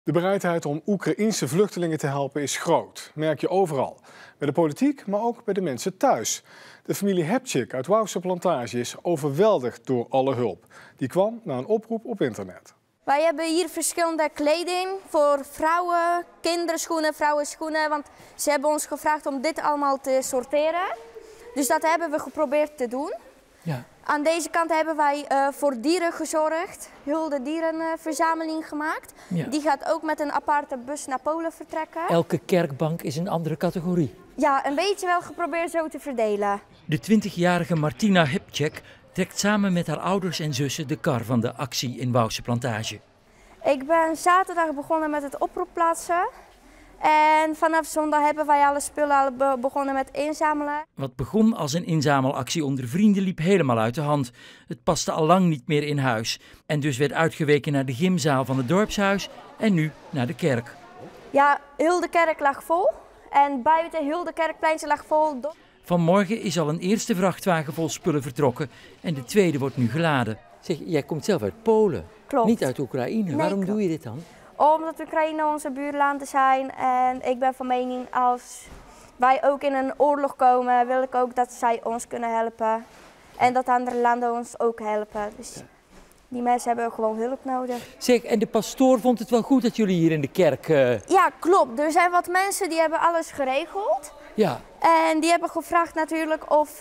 De bereidheid om Oekraïense vluchtelingen te helpen is groot, merk je overal. Bij de politiek, maar ook bij de mensen thuis. De familie Hebczyk uit Wouwse Plantage is overweldigd door alle hulp. Die kwam na een oproep op internet. Wij hebben hier verschillende kleding voor vrouwen, kinderschoenen, vrouwenschoenen. Want ze hebben ons gevraagd om dit allemaal te sorteren. Dus dat hebben we geprobeerd te doen. Ja. Aan deze kant hebben wij voor dieren gezorgd. Heel de dierenverzameling gemaakt. Ja. Die gaat ook met een aparte bus naar Polen vertrekken. Elke kerkbank is een andere categorie. Ja, een beetje wel geprobeerd zo te verdelen. De 20-jarige Martina Hebczyk trekt samen met haar ouders en zussen de kar van de actie in Wouwse Plantage. Ik ben zaterdag begonnen met het oproepplaatsen. En vanaf zondag hebben wij alle spullen begonnen met inzamelen. Wat begon als een inzamelactie onder vrienden liep helemaal uit de hand. Het paste al lang niet meer in huis. En dus werd uitgeweken naar de gymzaal van het dorpshuis en nu naar de kerk. Ja, heel de kerk lag vol. En buiten heel de kerkpleintje lag vol. Vanmorgen is al een eerste vrachtwagen vol spullen vertrokken en de tweede wordt nu geladen. Zeg, jij komt zelf uit Polen, Klopt. niet uit Oekraïne. Nee, Waarom klopt. doe je dit dan? Omdat Oekraïne onze buurlanden zijn en ik ben van mening als wij ook in een oorlog komen, wil ik ook dat zij ons kunnen helpen. En dat andere landen ons ook helpen. Dus die mensen hebben gewoon hulp nodig. Zeg, en de pastoor vond het wel goed dat jullie hier in de kerk... Ja, klopt. Er zijn wat mensen die hebben alles geregeld. Ja. En die hebben gevraagd natuurlijk of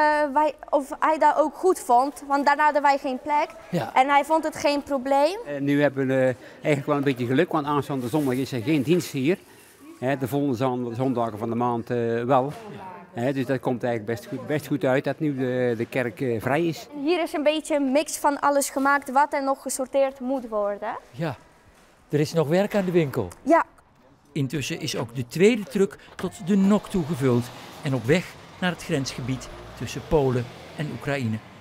hij dat ook goed vond, want daarna hadden wij geen plek. Ja. En hij vond het geen probleem. Nu hebben we eigenlijk wel een beetje geluk, want aanstaande zondag is er geen dienst hier. De volgende zondagen van de maand wel. Dus dat komt eigenlijk best goed uit dat nu de kerk vrij is. Hier is een beetje een mix van alles gemaakt wat er nog gesorteerd moet worden. Ja, er is nog werk aan de winkel. Ja. Intussen is ook de tweede truck tot de nok toe gevuld en op weg naar het grensgebied tussen Polen en Oekraïne.